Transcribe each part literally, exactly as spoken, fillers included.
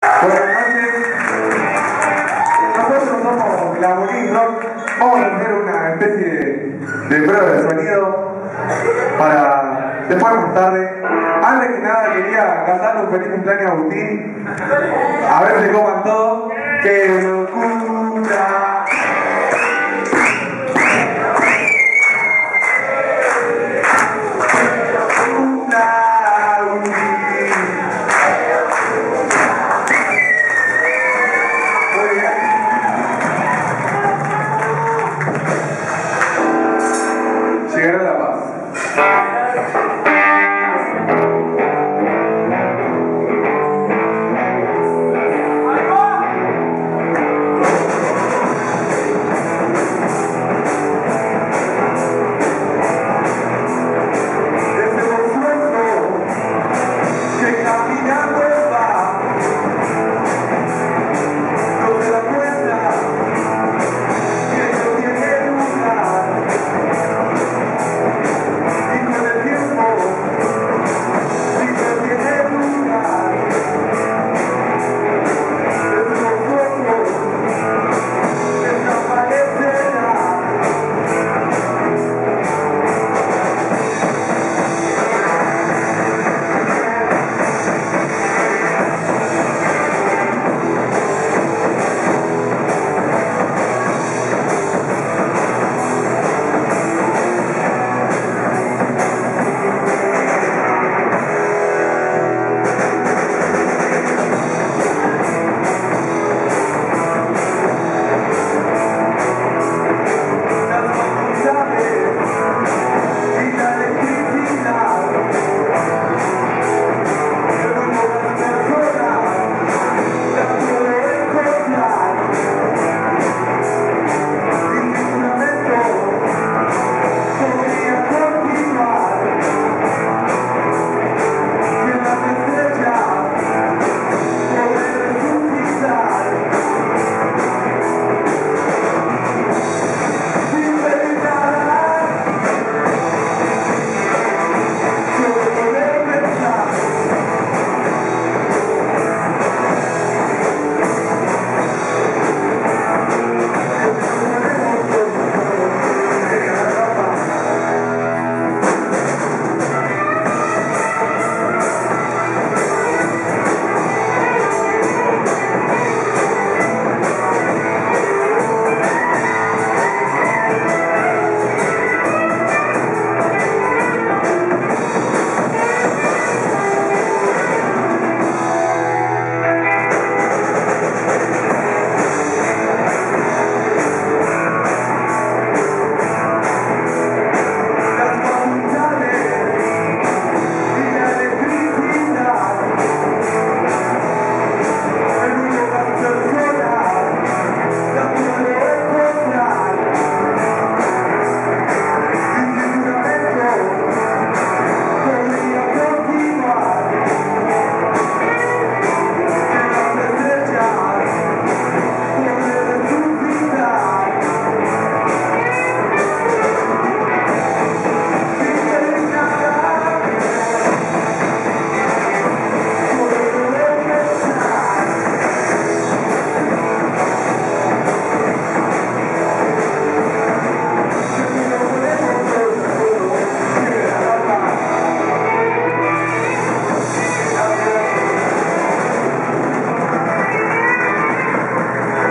Buenas noches. Nosotros somos Glamourine Rock. Vamos a hacer una especie de, de prueba de sonido para después más tarde. Antes que nada quería cantarle un feliz cumpleaños a Agustín. A ver si coman todo. ¡Qué locura! Llegar a La Paz.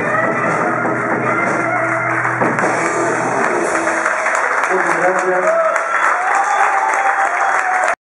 Gracias.